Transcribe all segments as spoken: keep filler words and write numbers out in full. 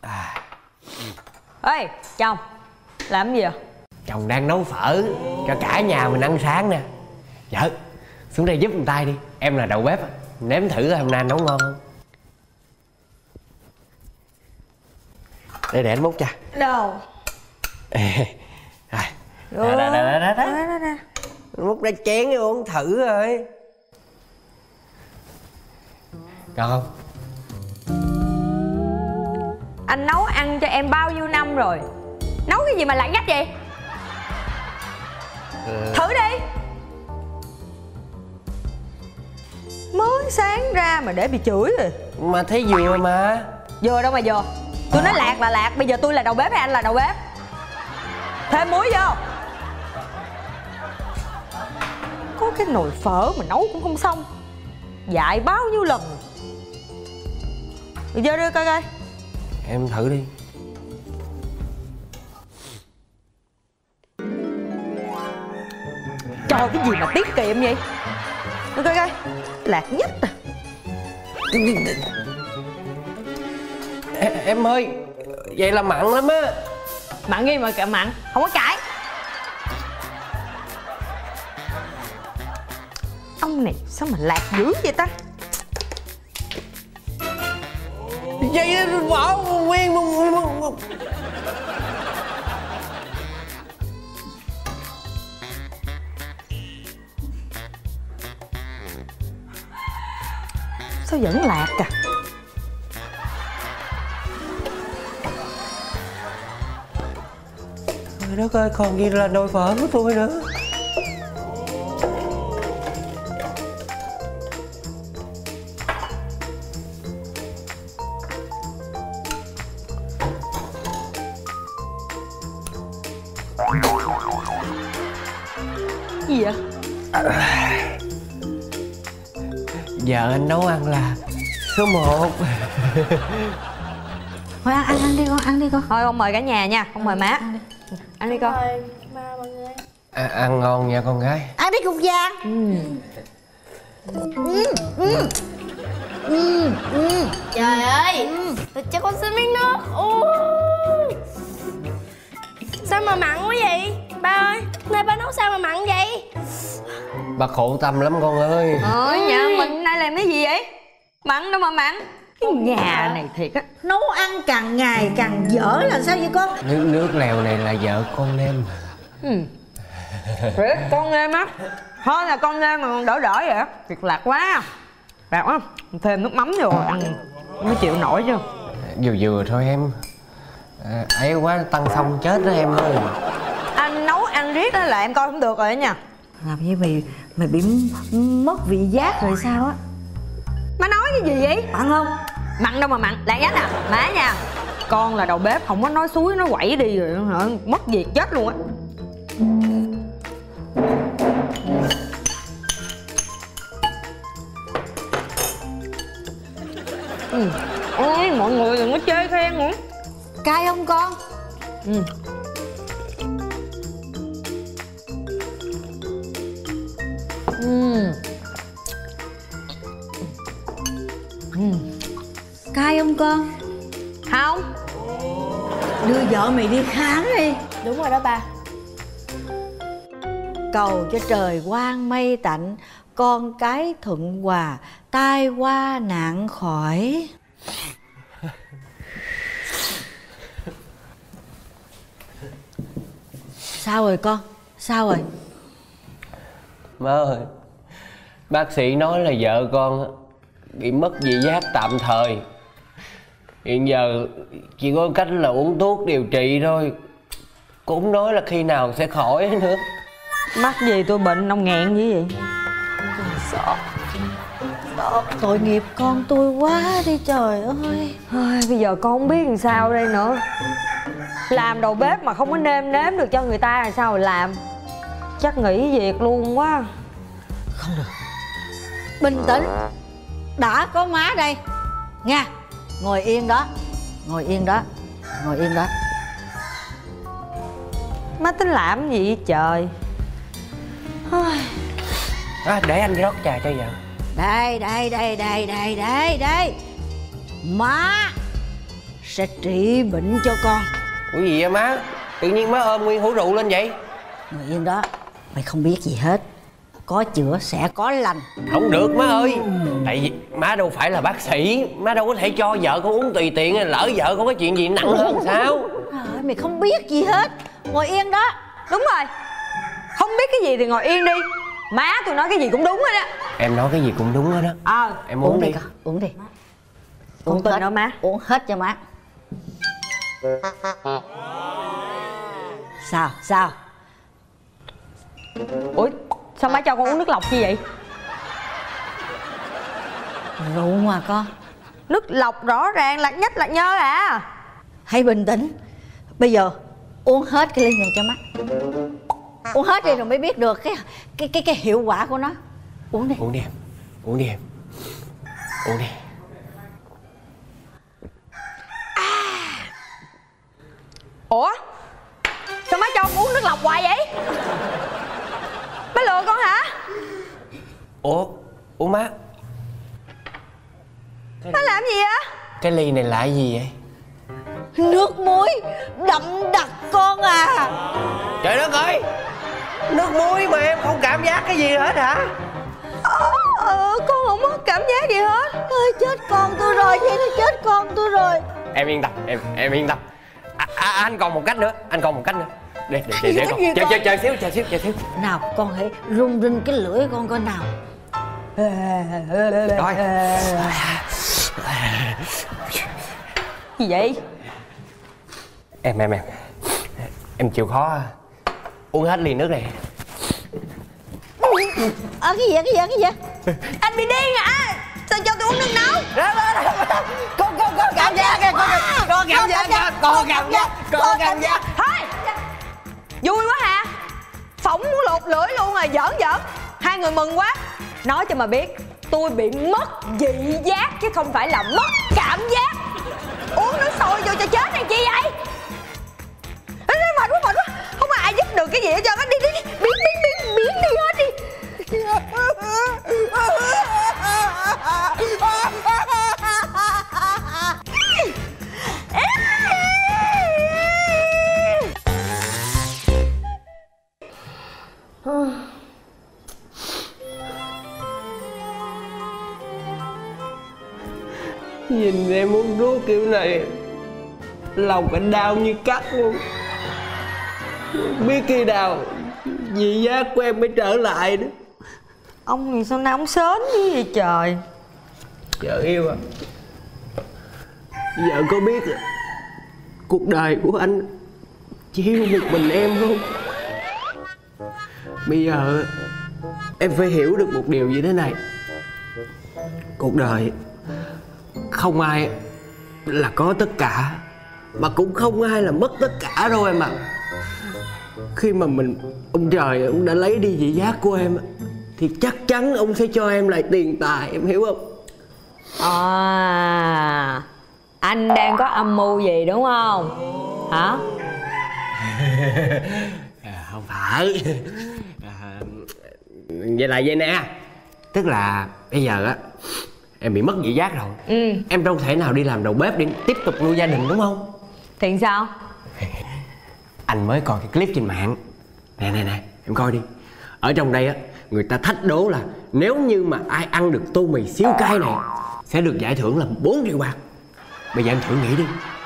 À. Ê chồng, làm gì vậy? Chồng đang nấu phở cho cả nhà mình ăn sáng nè. Vợ, xuống đây giúp một tay đi. Em là đầu bếp, nếm thử hôm nay nấu ngon không. Để để anh múc cho. Đâu? Rồi. Đó, đó, đó, đó, đó. Múc ra chén uống thử rồi. Ngon không? Anh nấu ăn cho em bao nhiêu năm rồi, nấu cái gì mà lạng nhách vậy? Ừ. Thử đi. Mới sáng ra mà để bị chửi rồi. Mà thấy vừa mà. Vừa đâu mà vừa. Tôi nói lạc là lạc, bây giờ tôi là đầu bếp hay anh là đầu bếp? Thêm muối vô. Có cái nồi phở mà nấu cũng không xong, dạy bao nhiêu lần. Rồi vô đi coi coi. Em thử đi. Trời, cái gì mà tiết kiệm vậy? Coi coi coi. Lạc nhất à. Em, em ơi, vậy là mặn lắm á. Mặn gì mà kệ mặn, không có cãi. Ông này sao mà lạc dữ vậy ta? Vậy bỏ nguyên một. Sao vẫn lạc à? Trời đất ơi, còn gì là nồi phở của tôi nữa. Gì vậy? À, vợ anh nấu ăn là số một. Thôi ăn, ăn, ăn đi con, ăn đi con. Thôi con mời cả nhà nha, không mời má. Ăn đi, ăn đi con. Mời ba mọi người. À, ăn ngon nha con gái. Ăn đi cục vàng. Ừ. Ừ, ừ. Ừ, ừ. Trời ơi, tôi cho con xin miếng nước. Ui. Sao mà mặn quá vậy? Ba ơi, nay ba nấu sao mà mặn vậy? Bà khổ tâm lắm con ơi. Ờ, nhà mình nay làm cái gì vậy? Mặn đâu mà mặn. Cái nhà này thiệt á. Nấu ăn càng ngày càng dở là sao vậy con? Nước nước lèo này là vợ con nêm. Ừ. Thiệt, con nêm á. Thôi là con nêm mà còn đỡ đỡ vậy. Thiệt lạc quá. Lạc quá. Thêm nước mắm vô ăn mới chịu nổi chứ. Vừa vừa thôi em. À, ấy quá tăng xong chết đó em ơi. Anh nấu ăn riết đó là em coi không được rồi đó nha. Làm như mày mày bị mất vị giác rồi sao á? Má nói cái gì vậy? Mặn không? Mặn đâu mà mặn, lạc nhách à. Má nha, con là đầu bếp, không có nói suối nó quẩy đi rồi hả? Mất việc chết luôn á. Ừ. Ôi, mọi người đừng có chê khen nữa. Cay không con? Ừ. Ừ. Ừ. Cay không con? Không. Đưa vợ mày đi khám đi. Đúng rồi đó ba. Cầu cho trời quang mây tạnh, con cái thuận hòa, tai qua nạn khỏi. Sao rồi con? Sao rồi? Má ơi, bác sĩ nói là vợ con bị mất vị giác tạm thời. Hiện giờ chỉ có cách là uống thuốc điều trị thôi. Cũng nói là khi nào sẽ khỏi nữa. Mắc gì tôi bệnh ông nghẹn dữ vậy? Sợ. Sợ. Tội nghiệp con tôi quá đi trời ơi. Ôi, bây giờ con không biết làm sao đây nữa. Làm đầu bếp mà không có nêm nếm được cho người ta là sao mà làm. Chắc nghỉ việc luôn quá. Không được. Bình tĩnh. Đã có má đây nha. Ngồi yên đó. Ngồi yên đó. Ngồi yên đó. Má tính làm gì vậy trời? À, để anh rót trà cho vợ. Đây đây đây đây đây đây đây. Má sẽ trị bệnh cho con. Ủa gì vậy má? Tự nhiên má ôm nguyên hũ rượu lên vậy? Ngồi yên đó, mày không biết gì hết. Có chữa sẽ có lành. Không được má ơi. Tại vì má đâu phải là bác sĩ. Má đâu có thể cho vợ con uống tùy tiện. Lỡ vợ có cái chuyện gì nặng hơn sao? Trời, mày không biết gì hết. Ngồi yên đó. Đúng rồi, không biết cái gì thì ngồi yên đi. Má tôi nói cái gì cũng đúng hết á. Em nói cái gì cũng đúng hết đó. Ờ à, em uống, uống đi. đi con, uống đi. Uống tin đó má. Uống hết cho má. Sao, sao? Ủa, sao má cho con uống nước lọc chi vậy? Rượu mà con. Nước lọc rõ ràng lạc nhách lạc nhơ à. Hãy bình tĩnh. Bây giờ uống hết cái ly này cho má. Uống hết đi rồi mới biết được cái cái cái cái hiệu quả của nó. Uống đi. Uống đi em. Uống đi em. Uống đi. À. Ủa? Sao má cho con uống nước lọc hoài vậy? Má lừa con hả? Ủa? Ủa má? Má làm gì vậy? Cái ly này là cái gì vậy? Nước muối đậm đặc con à. Trời đất ơi! Nước muối mà em không cảm giác cái gì hết hả? Ờ, ờ con không có cảm giác gì hết. Ơi chết con tôi rồi, vậy nó chết con tôi rồi. Em yên tâm, em em yên tâm. À, à, anh còn một cách nữa, anh còn một cách nữa. Để để để, để con. Chờ chờ chờ xíu, chờ xíu, chờ xíu. Nào con hãy rung rinh cái lưỡi con coi nào. Rồi. Gì vậy? Em em em. Em chịu khó uống hết ly nước này. À, cái gì vậy, cái gì vậy, cái gì vậy? Anh bị điên hả? Sao cho tôi uống nước nóng? Con con con cảm giác kìa, con con cảm giác kìa, con cảm giác, con cảm giác. Thôi, vui quá hả? Phỏng muốn lột lưỡi luôn rồi, giỡn giỡn. Hai người mừng quá. Nói cho mà biết, tôi bị mất vị giác chứ không phải là mất cảm giác. Uống nước sôi vô cho chết này chi vậy? Ê, mệt quá, mệt quá. Không có ai giúp được cái gì hết trơn á. Đi, đi, đi, biến, biến, biến, biến đi hết đi. Nhìn em uống thuốc kiểu này, lòng anh đau như cắt luôn. Biết khi nào vị giác của em mới trở lại nữa. Ông thì sao nào ông sến như vậy trời. Vợ yêu à, vợ có biết à, cuộc đời của anh chỉ yêu một mình em không? Bây giờ em phải hiểu được một điều như thế này. Cuộc đời không ai là có tất cả, mà cũng không ai là mất tất cả đâu em ạ. À. Khi mà mình, ông trời ông đã lấy đi vị giác của em thì chắc chắn ông sẽ cho em lại tiền tài, em hiểu không? À, anh đang có âm mưu gì đúng không? Hả? À, không phải. À, vậy là vậy nè. Tức là bây giờ á em bị mất vị giác rồi. Ừ. Em đâu thể nào đi làm đầu bếp để tiếp tục nuôi gia đình đúng không? Thì sao? Anh mới coi cái clip trên mạng. Nè nè nè, em coi đi. Ở trong đây á, người ta thách đố là nếu như mà ai ăn được tô mì xíu cay này sẽ được giải thưởng là bốn triệu bạc. Bây giờ em thử nghĩ đi.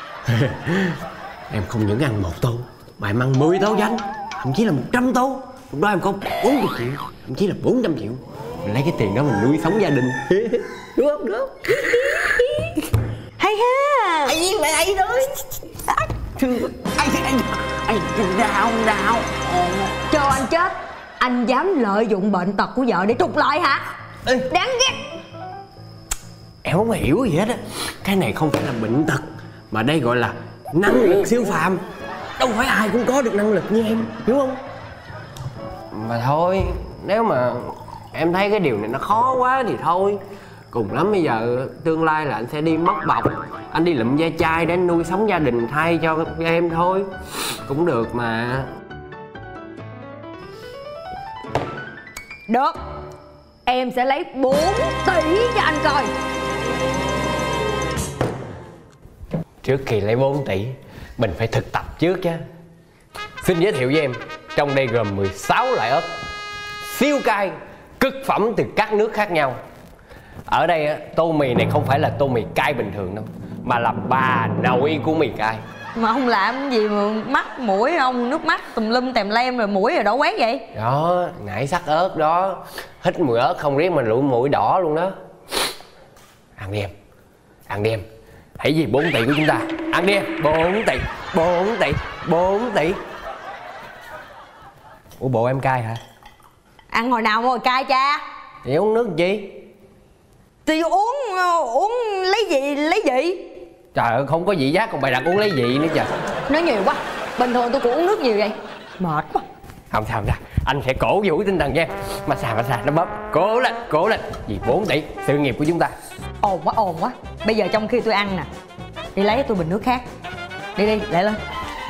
Em không những ăn một tô mà em ăn mười tô danh, thậm chí là một trăm tô. Lúc đó em có bốn mươi triệu, thậm chí là bốn trăm triệu. Mình lấy cái tiền đó mình nuôi sống gia đình. Đúng không? Đúng không? Hay ha. Ai nhiên lại đây đó. Anh anh anh đau đau. Cho anh chết. Anh dám lợi dụng bệnh tật của vợ để trục lợi hả? Ê. Đáng ghét. Em không hiểu gì hết á. Cái này không phải là bệnh tật, mà đây gọi là năng lực siêu phàm. Đâu phải ai cũng có được năng lực như em, hiểu không? Mà thôi, nếu mà em thấy cái điều này nó khó quá thì thôi. Cùng lắm bây giờ tương lai là anh sẽ đi mất bọc, anh đi lụm ve chai để nuôi sống gia đình thay cho em thôi. Cũng được mà. Được. Em sẽ lấy bốn tỷ cho anh coi. trước khi lấy bốn tỷ mình phải thực tập trước chứ. Xin giới thiệu với em, trong đây gồm mười sáu loại ớt siêu cay, cực phẩm từ các nước khác nhau. Ở đây á, tô mì này không phải là tô mì cay bình thường đâu, mà là bà nội của mì cay. Mà ông làm gì mà mắt mũi ông nước mắt tùm lum tèm lem rồi mũi rồi đỏ quét vậy? Đó, ngải sắc ớt đó, hít mùi ớt không riết mà lũ mũi đỏ luôn đó. Ăn đi em, ăn đi em, hãy vì bốn tỷ của chúng ta. Ăn đi em, bốn tỷ, bốn tỷ, bốn tỷ. Ủa bộ em cay hả? Ăn hồi nào mà hồi cay cha? Thì uống nước chi? Thì uống uống lấy gì lấy gì? Trời ơi, không có vị giác còn bày đặt uống lấy vị nữa trời. Nói nhiều quá, bình thường tôi cũng uống nước nhiều vậy. Mệt quá. Không sao không sao, anh sẽ cổ vũ tinh thần cho em. Massage massage nó bóp, cố lên cố lên, vì bốn tỷ sự nghiệp của chúng ta. Ồn quá ồn quá. Bây giờ trong khi tôi ăn nè, đi lấy tôi bình nước khác. Đi đi, lại lên.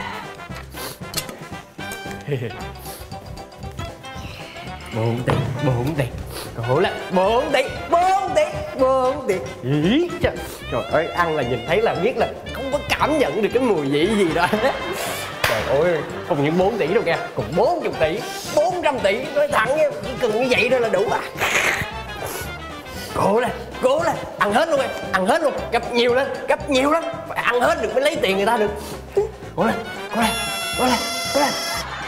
Bốn tỷ, bốn tỷ, cố lên, bốn tỷ, bốn tỷ, bốn tỷ. Ý, trời, trời ơi, ăn là nhìn thấy là biết là không có cảm nhận được cái mùi vị gì đó. Trời ơi, không những bốn tỷ đâu kìa, còn bốn mươi tỷ, bốn trăm tỷ, nói thẳng nha, chỉ cần như vậy thôi là đủ à. Cố lên, cố lên, ăn hết luôn em, ăn hết luôn, gấp nhiều lên, gấp nhiều lắm, phải ăn hết được mới lấy tiền người ta được. Cố lên, cố lên, cố lên, cố lên.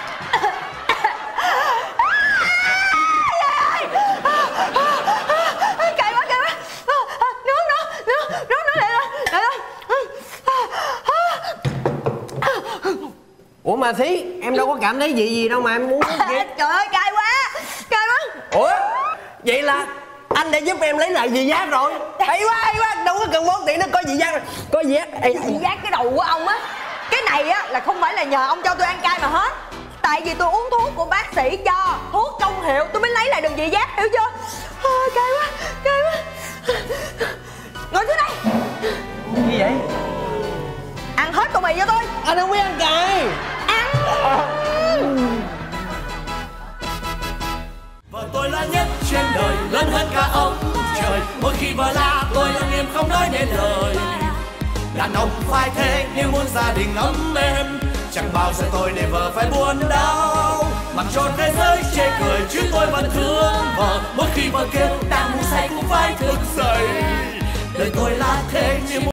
Cay quá, cay quá. Nước, nước, nước, nước, nước lại lên, lại lên. Ủa mà Thí, em đâu có cảm thấy gì gì đâu mà em muốn uống gì. Trời ơi, cay quá, cay quá. Ủa, vậy là anh đã giúp em lấy lại vị giác rồi. Hay quá, hay quá, đâu có cần bốn tỷ nó có vị giác rồi. Có vị giác. Ê, Vị giác cái đầu của ông á. Cái này á là không phải là nhờ ông cho tôi ăn cay mà hết. Tại vì tôi uống thuốc của bác sĩ cho, thuốc công hiệu tôi mới lấy lại được vị giác, hiểu chưa? À, cay quá, cay quá. Ngồi xuống đây. gì vậy? Ăn hết tô mì cho tôi. Anh không biết ăn cay. Ăn. Vợ tôi là nhất trên đời, lớn hơn cả ông trời. Mỗi khi vợ la tôi lặng im không nói nên lời. Đàn ông phải thế nếu muốn gia đình ấm êm. Chẳng bao giờ tôi để vợ phải buồn đau. Mặc cho thế giới chê cười chứ tôi vẫn thương vợ. Mỗi khi vợ kêu đang ngủ say cũng phải thức dậy. Đời tôi là thế nhưng